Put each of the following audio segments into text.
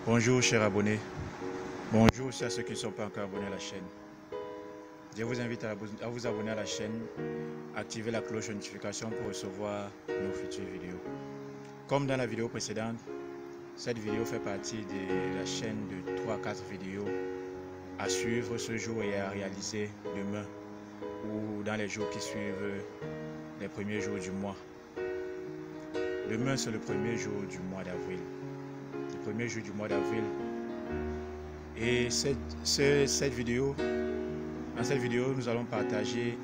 Bonjour chers abonnés, bonjour aussi à ceux qui ne sont pas encore abonnés à la chaîne. Je vous invite à vous abonner à la chaîne, activer la cloche de notification pour recevoir nos futures vidéos. Comme dans la vidéo précédente, cette vidéo fait partie de la chaîne de 3 à 4 vidéos à suivre ce jour et à réaliser demain ou dans les jours qui suivent les premiers jours du mois. Demain c'est le premier jour du mois d'avril. Le premier jour du mois d'avril. Et dans cette vidéo, nous allons partager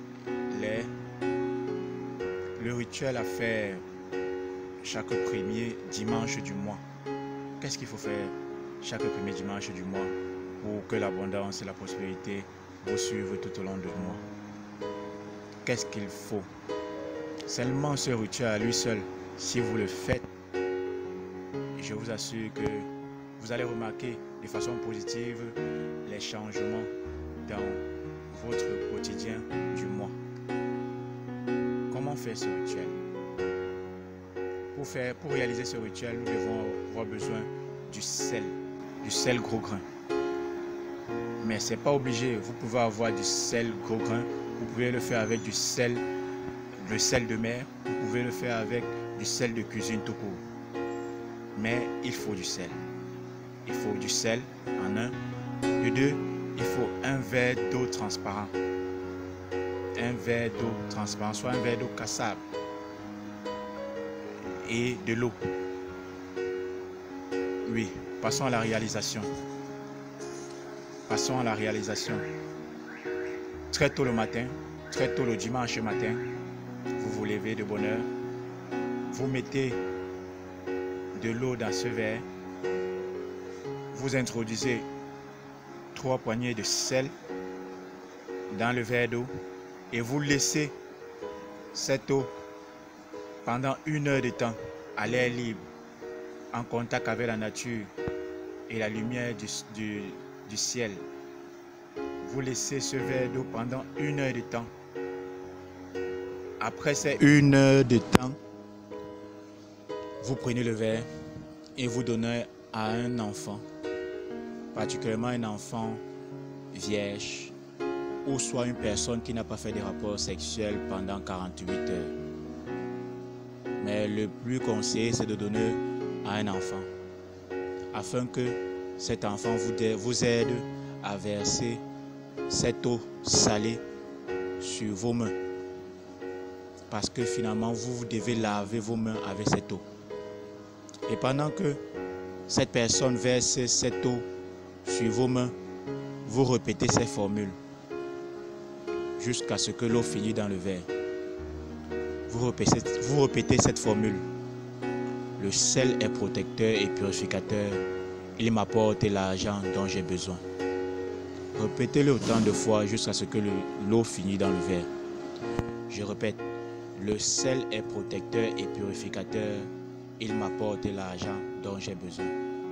le rituel à faire chaque premier dimanche du mois. Qu'est-ce qu'il faut faire chaque premier dimanche du mois pour que l'abondance et la prospérité vous suivent tout au long du mois? Qu'est-ce qu'il faut? Seulement ce rituel à lui seul, si vous le faites, je vous assure que vous allez remarquer de façon positive les changements dans votre quotidien du mois. Comment faire ce rituel? Pour réaliser ce rituel, nous devons avoir besoin du sel gros grain. Mais ce n'est pas obligé, vous pouvez avoir du sel gros grain, vous pouvez le faire avec le sel de mer, vous pouvez le faire avec du sel de cuisine tout court. Mais il faut du sel. Il faut du sel en un. De deux, il faut un verre d'eau transparent. Un verre d'eau transparent, soit un verre d'eau cassable. Et de l'eau. Oui, passons à la réalisation. Passons à la réalisation. Très tôt le matin, très tôt le dimanche matin, vous vous levez de bonne heure. Vous mettez de l'eau dans ce verre. Vous introduisez 3 poignées de sel dans le verre d'eau et vous laissez cette eau pendant 1 heure de temps à l'air libre, en contact avec la nature et la lumière du ciel. Vous laissez ce verre d'eau pendant 1 heure de temps. Après ces 1 heure de temps, vous prenez le verre et vous donnez à un enfant, particulièrement un enfant vierge ou soit une personne qui n'a pas fait de rapports sexuels pendant 48 heures. Mais le plus conseillé, c'est de donner à un enfant afin que cet enfant vous aide à verser cette eau salée sur vos mains. Parce que finalement, vous devez laver vos mains avec cette eau. Et pendant que cette personne verse cette eau sur vos mains, vous répétez ces formules jusqu'à ce que l'eau finisse dans le verre. Vous répétez cette formule. Le sel est protecteur et purificateur. Il m'apporte l'argent dont j'ai besoin. Répétez-le autant de fois jusqu'à ce que l'eau finisse dans le verre. Je répète. Le sel est protecteur et purificateur. Il m'apporte l'argent dont j'ai besoin.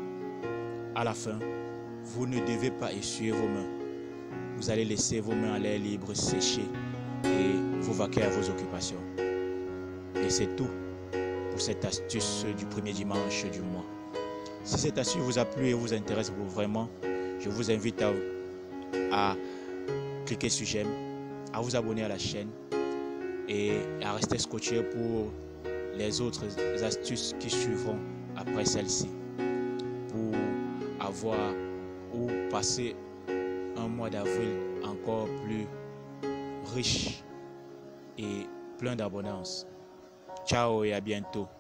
À la fin, vous ne devez pas essuyer vos mains. Vous allez laisser vos mains à l'air libre sécher et vous vaquer à vos occupations. Et c'est tout pour cette astuce du premier dimanche du mois. Si cette astuce vous a plu et vous intéresse vraiment, je vous invite à cliquer sur j'aime, à vous abonner à la chaîne et à rester scotché pour les autres astuces qui suivront après celle-ci, pour avoir ou passer un mois d'avril encore plus riche et plein d'abondance. Ciao et à bientôt.